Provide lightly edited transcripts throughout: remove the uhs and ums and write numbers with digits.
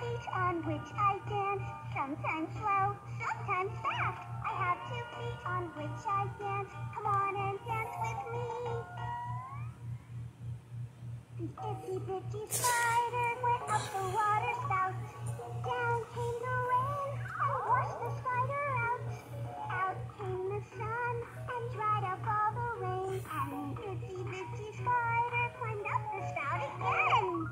feet on which I dance, sometimes slow, sometimes fast. I have 2 feet on which I dance. Come on and dance with me. The itsy bitsy spider went up the water spout. Down came the rain and washed the spider out. Out came the sun and dried up all the rain. And the itsy bitsy spider climbed up the spout again.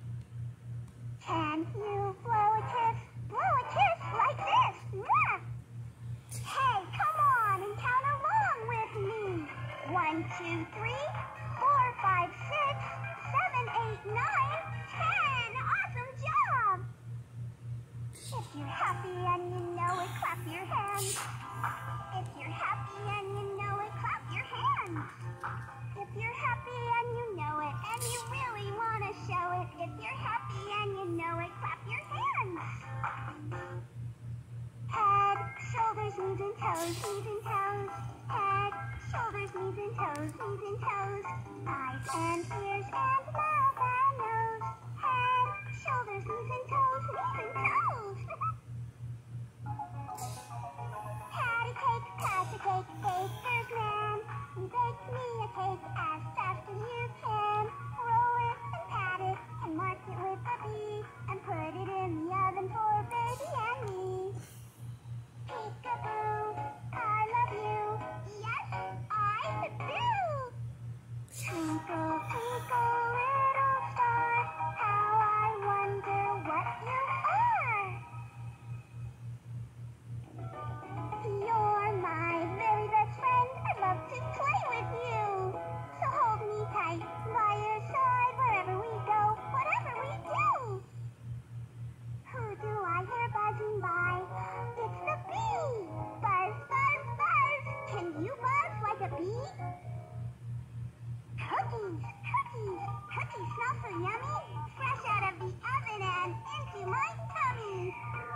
Can you blow a kiss? Blow a kiss like this. Mwah! Hey, come on and count along with me. 1, 2, 3, 4, 5, 6, 7, 8, 9, 10. Awesome job! If you're happy and you know it, clap your hands. If you're happy and you know it, clap your hands. If you're happy and you know it, and you really want to show it, if you're happy and you know it, clap your hands. Head, shoulders, knees and toes, knees and toes. Head, shoulders, knees and toes, knees and toes. Eyes and ears and mouth and nose. Head, shoulders, knees and toes, knees and toes. Patty cake, pass a cake, baker's man. You bake me a cake as fast as you can. Roll it and pat it and mark it with a B and put it in the oven for baby and me. Peekaboo, I love you. Yes, I do. Twinkle, twinkle, little star, how I wonder what you are. You're my very best friend. I love to play with you. So hold me tight by your side wherever we go, whatever we do. Who do I hear buzzing by? It's the bee. Buzz, buzz, buzz. Can you buzz like a bee? Cookies, cookies, cookies smell so yummy. Fresh out of the oven and into my tummy.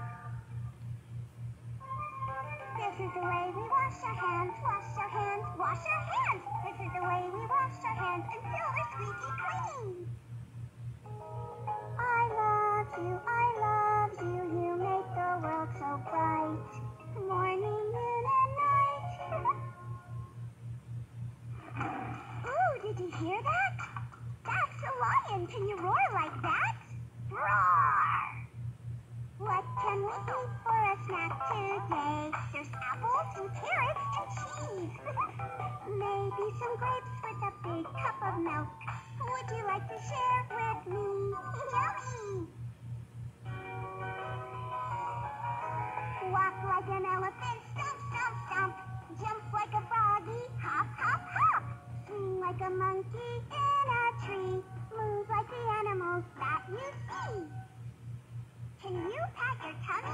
This is the way we wash our hands, wash our hands, wash our hands. This is the way we wash our hands until they're squeaky clean. I love you, you make the world so bright. Morning, noon, and night. Ooh, did you hear that? That's a lion. Can you roar like that? Roar! What can we eat for a snack today? There's apples and carrots and cheese. Maybe some grapes with a big cup of milk. Would you like to share with me? Yummy! Walk like an elephant, stomp, stomp, stomp. Jump like a froggy, hop, hop, hop. Swing like a monkey in a tree. Move like the animals that you see. Can you pat your tummy